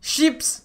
Chips.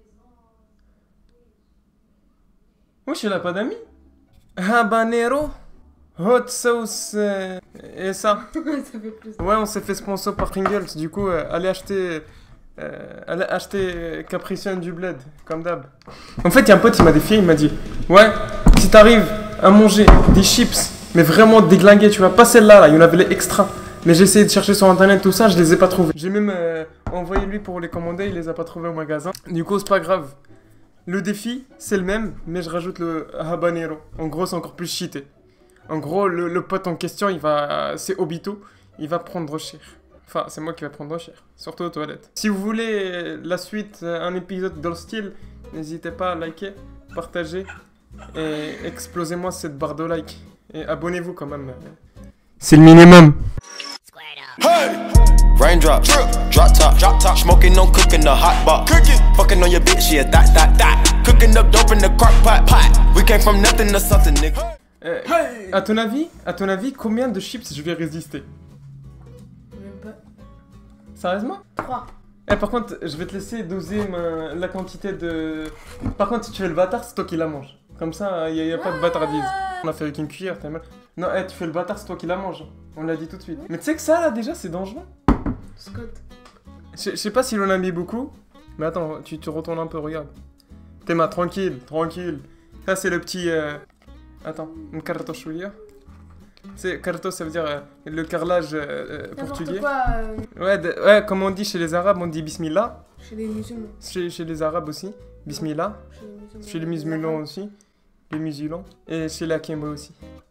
Wesh, elle a pas d'amis. Habanero. Hot sauce. Et ça. Ça fait plus. Ouais, on s'est fait sponsor par Pringles. Du coup, allez acheter. Allez acheter Caprician du bled, comme d'hab. En fait, il y a un pote, il m'a défié, il m'a dit: ouais, si t'arrives à manger des chips, mais vraiment déglinguées, tu vois, pas celle-là, là, il y en avait les extra. Mais j'ai essayé de chercher sur internet tout ça, je les ai pas trouvés. J'ai même envoyé lui pour les commander, il les a pas trouvés au magasin. Du coup, c'est pas grave. Le défi, c'est le même, mais je rajoute le habanero. En gros, c'est encore plus cheaté. En gros, le pote en question, c'est Obito, il va prendre cher. Enfin, c'est moi qui vais prendre cher, surtout aux toilettes. Si vous voulez la suite, un épisode dans le style, n'hésitez pas à liker, partager et explosez-moi cette barre de like. Et abonnez-vous quand même. C'est le minimum. Hey! Raindrop, drop top, smoking on cooking the hot pot, fucking on your bitch, yeah, that, cooking up dope in the crock pot, we came from nothing to something, nigga. Hey! À ton avis, combien de chips je vais résister? Même pas. Sérieusement? 3. Par contre, je vais te laisser doser la quantité de... Par contre, si tu fais le bâtard, c'est toi qui la manges. Comme ça, il n'y a pas de bâtardise. On a fait avec une cuillère, t'as mal. Non, tu fais le bâtard, c'est toi qui la manges. On l'a dit tout de suite. Mais tu sais que ça, là, déjà, c'est dangereux. Scott. Je sais pas s'il en a mis beaucoup. Mais attends, tu te retournes un peu, regarde. Théma, tranquille. Ça, c'est le petit... Attends, une cartochulia. C'est carto, ça veut dire le carrelage portugais. Quoi, Ouais, comme on dit chez les Arabes, on dit bismillah. chez les musulmans. Chez les Arabes aussi, bismillah. Chez les musulmans aussi, les musulmans. Et chez la Kemba aussi.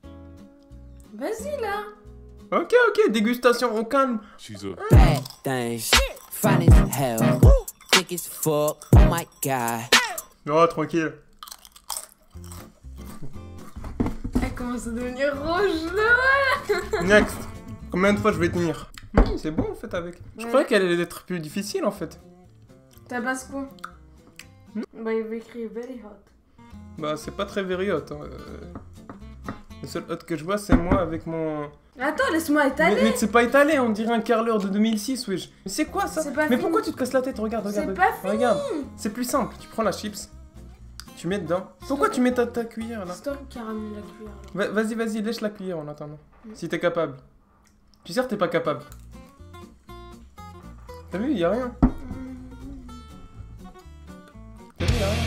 Vas-y là. Ok, dégustation, on calme. Bad things, fine as hell, thick as fuck. Oh my god. Oh, tranquille. Elle commence à devenir rouge là. Next. Combien de fois je vais tenir? C'est bon en fait avec. Je croyais qu'elle allait être plus difficile en fait. Tabasco. Bah il va écrire very hot. Bah c'est pas très very hot. Hein. Le seul hot que je vois c'est moi avec mon... Attends, laisse-moi étaler. Mais c'est pas étalé, on dirait un carreleur de 2006, wesh. Mais c'est quoi ça? C'est pas Mais fini. pourquoi tu te casses la tête? Regarde. C'est pas fini. Regarde. C'est plus simple, tu prends la chips, tu mets dedans. Pourquoi tu mets ta cuillère là? C'est toi qui a ramené la cuillère. Là. Vas-y, lèche la cuillère en attendant. Si t'es capable. Tu sais que t'es pas capable. T'as vu, y'a rien. T'as vu, y'a rien.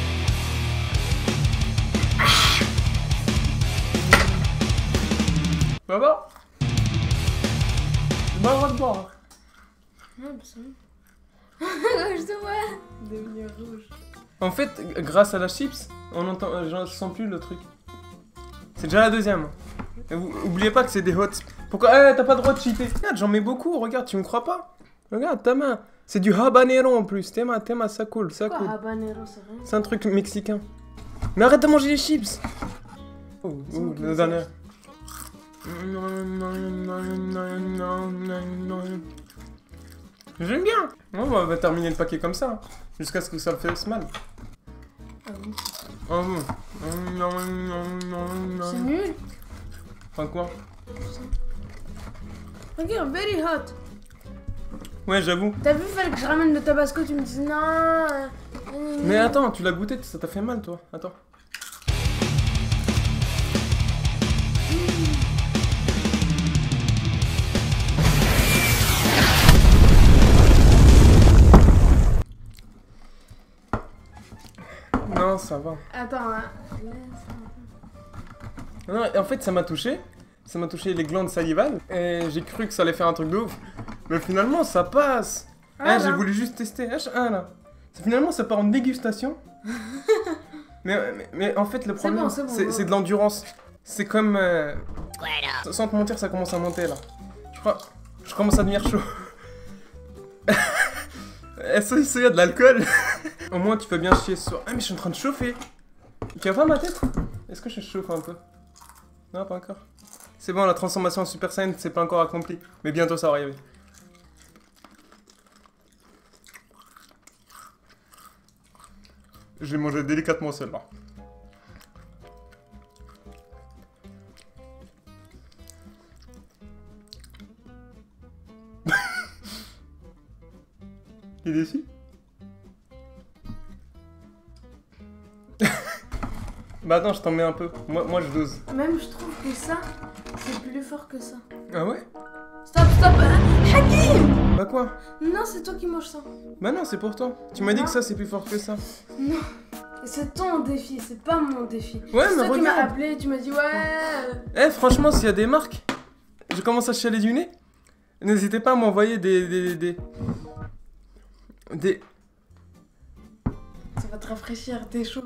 Va voir. J'ai pas le droit de boire. Non, bah c'est bon. Je te vois devenir rouge. En fait, grâce à la chips, on entend, je sens plus le truc. C'est déjà la deuxième. Et oubliez pas que c'est des hots. Pourquoi? T'as pas le droit de cheater. Regarde, j'en mets beaucoup, regarde, tu me crois pas? Regarde, ta main. C'est du habanero en plus. Tes mains, ça coule, ça coule. Quoi, habanero, c'est rien. C'est un truc mexicain. Mais arrête de manger les chips. Oh, le dernier. J'aime bien. On va terminer le paquet comme ça. Jusqu'à ce que ça le fasse mal. Ah oui. Oh, bon. C'est nul. Enfin quoi? Regarde, very hot. Ouais, j'avoue. T'as vu, fallait que je ramène le tabasco, tu me dis non. Mais attends, tu l'as goûté, ça t'a fait mal toi. Attends. Non, ça va. Attends, hein. Non, en fait, ça m'a touché. Ça m'a touché les glandes salivales. Et j'ai cru que ça allait faire un truc de ouf. Mais finalement, ça passe. Ah, J'ai là. voulu juste tester. Là. Finalement, ça part en dégustation. mais en fait, le problème, c'est bon. c'est de l'endurance. C'est comme... Sans te mentir, ça commence à monter, là. Je crois... Je commence à devenir chaud. Est-ce qu'il y a de l'alcool? Au moins, tu peux bien chier ce soir. Ah, mais je suis en train de chauffer. Tu vas voir ma tête? Est-ce que je chauffe un peu? Non, pas encore. C'est bon, la transformation en Super Saiyan, c'est pas encore accompli. Mais bientôt, ça va arriver. Je vais manger délicatement celle-là. Il est déçu? Bah attends, je t'en mets un peu. Moi je dose. Même je trouve que ça, c'est plus fort que ça. Ah ouais? Stop, stop. Hakim! Bah quoi? Non, c'est toi qui manges ça. Bah non, c'est pour toi. Tu m'as dit que ça c'est plus fort que ça. Non. C'est ton défi, c'est pas mon défi. Ouais, c'est mais toi qui m'as regarde. appelé, tu m'as dit ouais. Eh, franchement, s'il y a des marques, je commence à chialer du nez. N'hésitez pas à m'envoyer des... Ça va te rafraîchir, t'es chaud.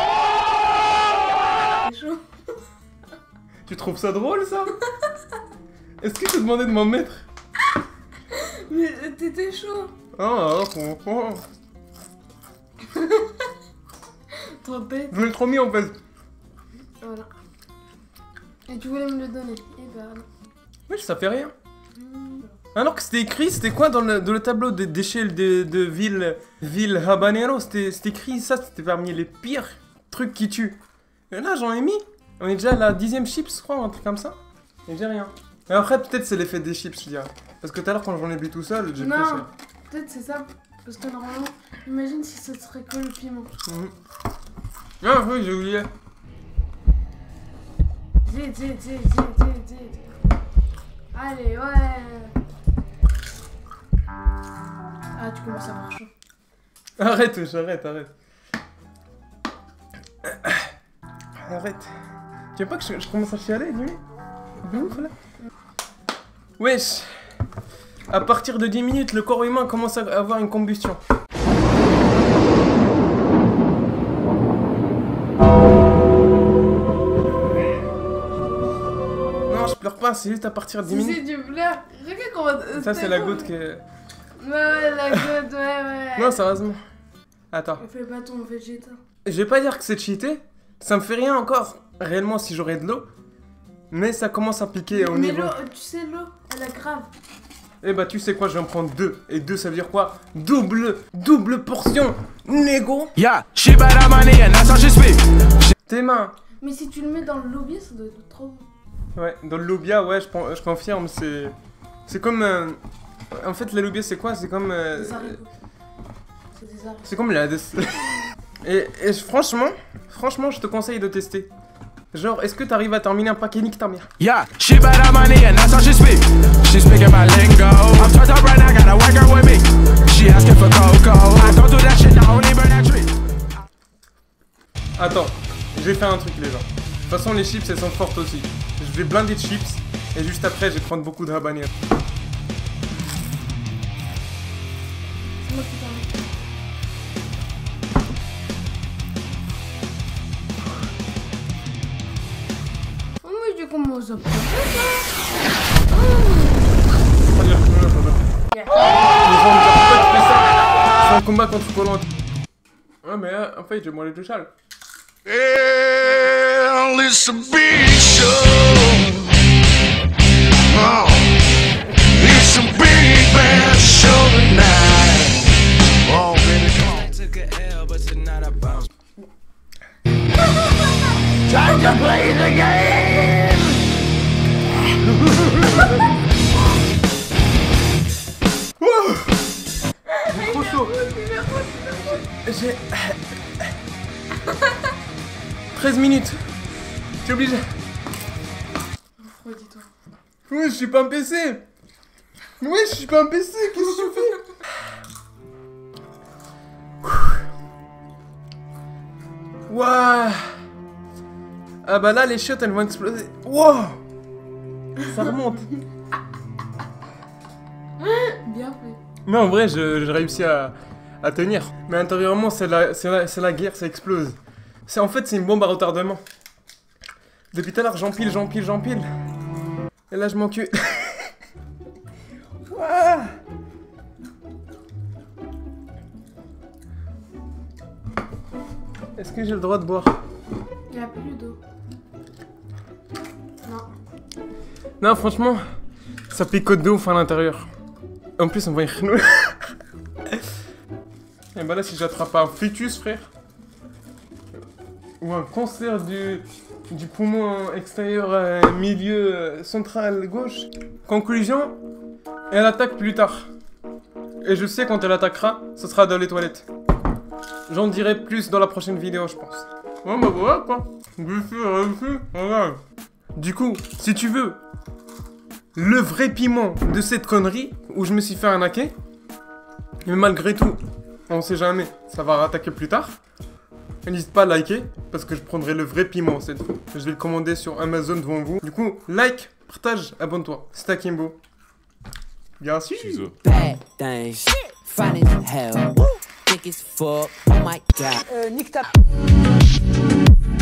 T'es chaud. Tu trouves ça drôle, ça? Est-ce que je t'ai demandé de m'en mettre? Mais t'étais chaud. Oh. Trop bête. Je l'ai trop mis en fait. Voilà. Et tu voulais me le donner. Et bah non. Oui, ça fait rien. Alors que c'était écrit, c'était quoi dans le tableau des déchets de ville habanero? C'était écrit ça, c'était parmi les pires trucs qui tuent. Et là, j'en ai mis. On est déjà à la 10ème chips, je crois, un truc comme ça. Et j'ai rien. Et après, peut-être c'est l'effet des chips, je dirais. Parce que tout à l'heure, quand j'en ai bu tout seul, j'ai pris Non, cher. peut-être c'est ça. Parce que normalement, imagine si ce serait que le piment. Ah oui, j'ai oublié. Zit. Allez, ouais. Ah, tu commences à avoir chaud. Arrête. Arrête. Tu veux pas que je commence à chialer, lui? De ouf, là. Wesh. À partir de 10 minutes, le corps humain commence à avoir une combustion. Non, je pleure pas, c'est juste à partir de 10 Si minutes. c'est du bleu. Regarde comment. Ça, c'est la goutte que... Ouais, la goutte, ouais. Non, sérieusement. Attends. On fait pas ton végéta. Je vais pas dire que c'est cheaté. Ça me fait rien encore, réellement, si j'aurais de l'eau. Mais ça commence à piquer au Mais niveau. l'eau, tu sais, l'eau, elle est grave. Eh bah, tu sais quoi, je vais en prendre 2. Et 2, ça veut dire quoi? Double portion, négo. Yeah, she bad at money and that's how she speak. Tes mains. Mais si tu le mets dans le lobby, ça doit être trop bon. Ouais, dans le lobia, ouais, je confirme, c'est comme... En fait, la lobia, c'est quoi? C'est comme... Des haricots. C'est des haricots. C'est comme la... et franchement, je te conseille de tester. Genre, est-ce que t'arrives à terminer un paquet nique ta mère? Yeah, she bad at money and that's how she speak. She speaking my lingo. I'm turned up right now, got a white girl with me. She asking for cocoa. I don't do that shit, I only burn that tree. Attends, je vais faire un truc, les gens. De toute façon, les chips, elles sont fortes aussi. Je vais blinder de chips, et juste après, je vais prendre beaucoup de habanero. C'est moi qui t'en mets. Oh, mais tu commences à pleurer. Les gens me disent pourquoi tu fais ça? C'est un combat contre Koh-Lanta. Ouais, mais en fait, je vais manger du châle. Well, it's a big show. Oh, it's a big bad show tonight. Oh, baby, come on. Took a L, but tonight I bounce. Time to play the game. J'ai trop chaud. J'ai... 13 minutes. T'es obligé. Refroidis-toi. Oui, je suis pas un PC. Oui, je suis pas un PC. Qu'est-ce que tu fais? Waouh. Ah bah là, les chiottes, elles vont exploser. Wow. Ça remonte. Bien fait. Mais en vrai, j'ai réussi à tenir. Mais intérieurement, c'est la guerre, ça explose. En fait, c'est une bombe à retardement. Depuis tout à l'heure, j'empile. Et là, je m'encule. Ouah. Est-ce que j'ai le droit de boire? Il n'y a plus d'eau. Non. Non, franchement, ça picote de ouf à l'intérieur. En plus, on va y renouer. Et bah là, si j'attrape un fœtus, frère, ou un cancer du poumon extérieur milieu central gauche. Conclusion, elle attaque plus tard. Et je sais quand elle attaquera, ce sera dans les toilettes. J'en dirai plus dans la prochaine vidéo, je pense. Ouais, bah voilà quoi. Réussi, regarde. Du coup, si tu veux le vrai piment de cette connerie où je me suis fait arnaquer, mais malgré tout, on sait jamais, ça va rattaquer plus tard. N'hésite pas à liker parce que je prendrai le vrai piment cette fois. Je vais le commander sur Amazon devant vous. Du coup, like, partage, abonne-toi. C'était Akimbo. Bien sûr. Bad things, fine as hell, thick as fuck, oh my god. Nique ta...